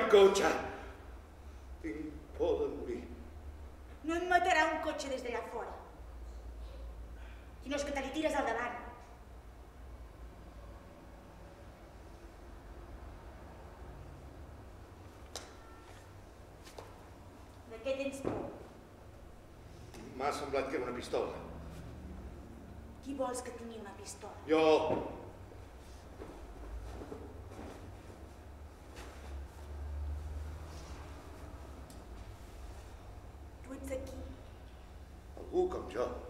cotxe. Tinc por de morir. No em matarà un cotxe des d'allà fora. Si no és que te li tires al davant. De què tens por? M'ha semblat que era una pistola. Qui vols que tingui una pistola? Jo... Tu ets aquí. Algú com jo.